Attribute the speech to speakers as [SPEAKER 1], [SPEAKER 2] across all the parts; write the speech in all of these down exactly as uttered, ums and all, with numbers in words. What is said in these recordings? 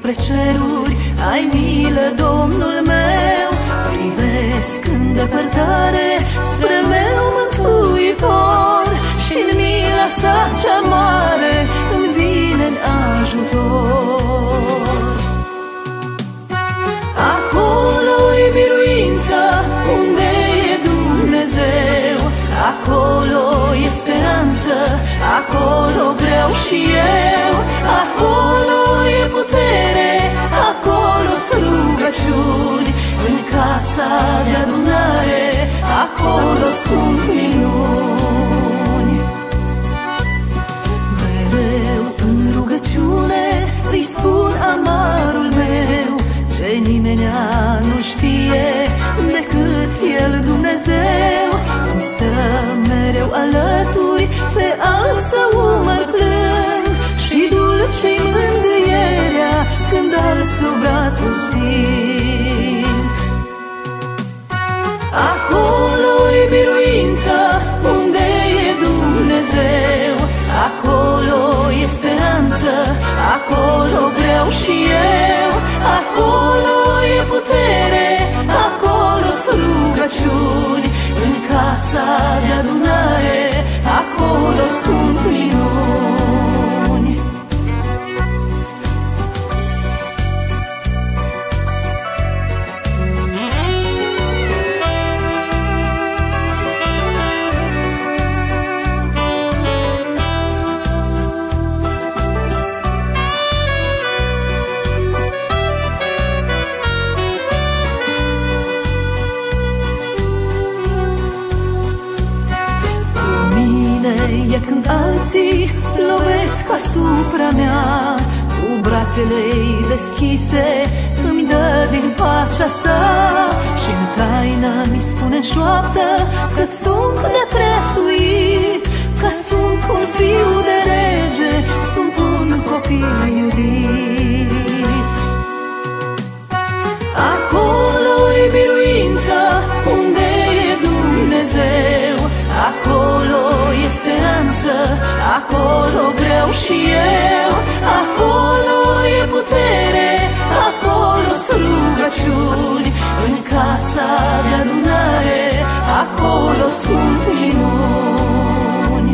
[SPEAKER 1] spre ceruri, ai milă, Domnul meu. Privesc în depărtare spre meu Mântuitor și-n mila sa cea mare îmi vine în ajutor. Acolo-i biruința unde e Dumnezeu, acolo e speranță, acolo vreau și eu. Acolo e putere, acolo-s rugăciuni, în casa de adunare, acolo sunt minuni. Mereu în rugăciune îi spun amarul meu, ce nimenea nu știe decât El, Dumnezeu. Îmi stă mereu alături, pe al său umăr plâng, și dulce-i mângâierea când al său braț îl simt. Acolo-i biruința unde e Dumnezeu, acolo e speranță, acolo vreau și eu. Acolo e putere, acolo-s rugăciuni, în casa de adunare, acolo sunt minuni. E când alții lovesc asupra mea, cu brațele-i deschise îmi dă din pacea sa, și-n taină mi spune-n șoaptă că sunt neprețuit, că sunt un fiu de rege, sunt un copil iubit. Acolo-i biruința unde e Dumnezeu, acolo e speranță, acolo vreau și eu. Acolo e putere, acolo-s rugăciuni, în casa de adunare, acolo sunt minuni.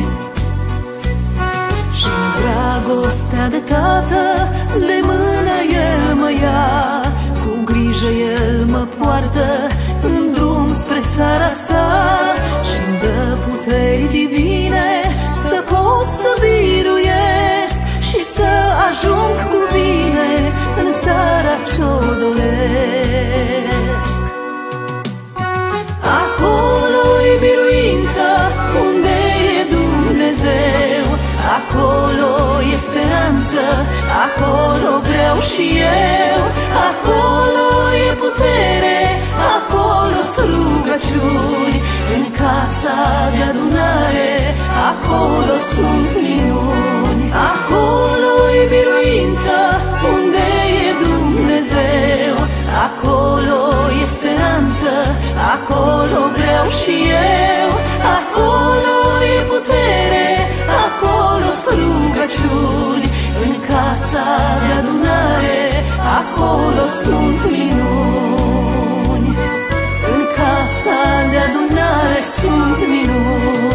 [SPEAKER 1] Și-n dragostea de tată, de mână El mă ia, cu grijă El mă poartă în drum spre țara sa, și-mi dă puteri divine să pot să biruiesc și să ajung cu bine în țara ce-o doresc. Acolo-i biruința unde e Dumnezeu, acolo e speranță, acolo vreau și eu. Acolo e putere, acolo-s rugăciuni, în casa de adunare, acolo sunt minuni. Acolo-i biruința unde e Dumnezeu, acolo e speranță, acolo vreau și eu. Acolo e putere, acolo-s rugăciuni, în casa de adunare, acolo sunt minuni. În casa de adunare sunt minuni.